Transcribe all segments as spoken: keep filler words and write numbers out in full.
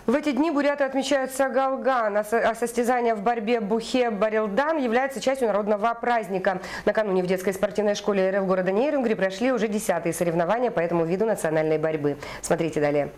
В эти дни буряты отмечают Сагалган, а состязание в борьбе Бухе-Барилдан является частью народного праздника. Накануне в детской спортивной школе РЛ города Нейрунгри прошли уже десятые соревнования по этому виду национальной борьбы. Смотрите далее.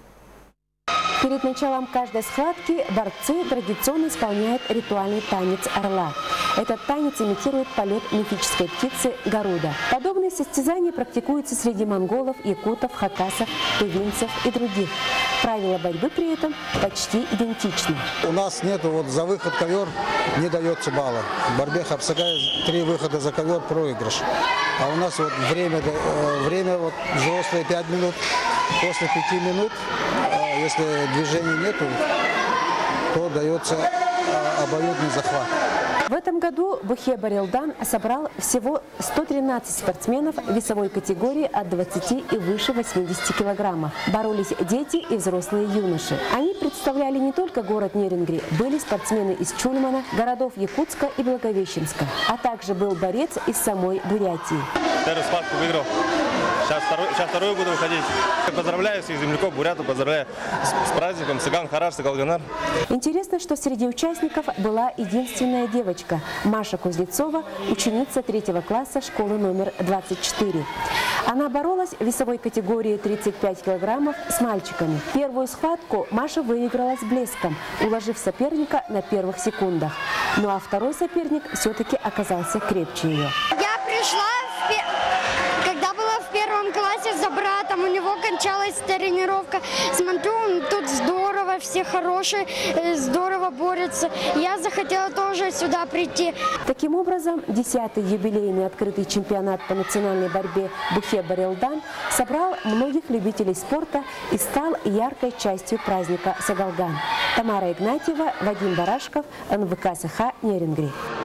Перед началом каждой схватки борцы традиционно исполняют ритуальный танец орла. Этот танец имитирует полет мифической птицы Гаруда. Подобные состязания практикуются среди монголов, якутов, хакасов, тувинцев и других. Правила борьбы при этом почти идентичны. У нас нету вот за выход ковер не дается балла. В борьбе хапсагай три выхода за ковер проигрыш. А у нас вот время, время вот взрослые пять минут, после пяти минут, если движения нету, то дается обоюдный захват. В этом году Бухе-Барилдан собрал всего сто тринадцать спортсменов весовой категории от двадцати и выше восьмидесяти килограммов. Боролись дети и взрослые юноши. Они представляли не только город Нейрунгри, были спортсмены из Чульмана, городов Якутска и Благовещенска, а также был борец из самой Бурятии. Первую схватку выиграл. Сейчас, второй, сейчас вторую буду выходить. Поздравляю всех земляков, бурятов, поздравляю с, с праздником, Саган, Хараш, Сагалганар. Интересно, что среди участников была единственная девочка – Маша Кузнецова, ученица третьего класса школы номер двадцать четыре. Она боролась в весовой категории тридцать пять килограммов с мальчиками. Первую схватку Маша выиграла с блеском, уложив соперника на первых секундах. Ну а второй соперник все-таки оказался крепче ее. Я пришла, в... когда была в первом классе за братом, у него кончалась тренировка. Смотрю, тут здорово, все хорошие, здорово борются. Я захотела тоже сюда прийти. Таким образом, десятый юбилейный открытый чемпионат по национальной борьбе Бухе-Барилдан собрал многих любителей спорта и стал яркой частью праздника Сагалган. Тамара Игнатьева, Вадим Барашков, эн вэ ка СХ Нейрунгри.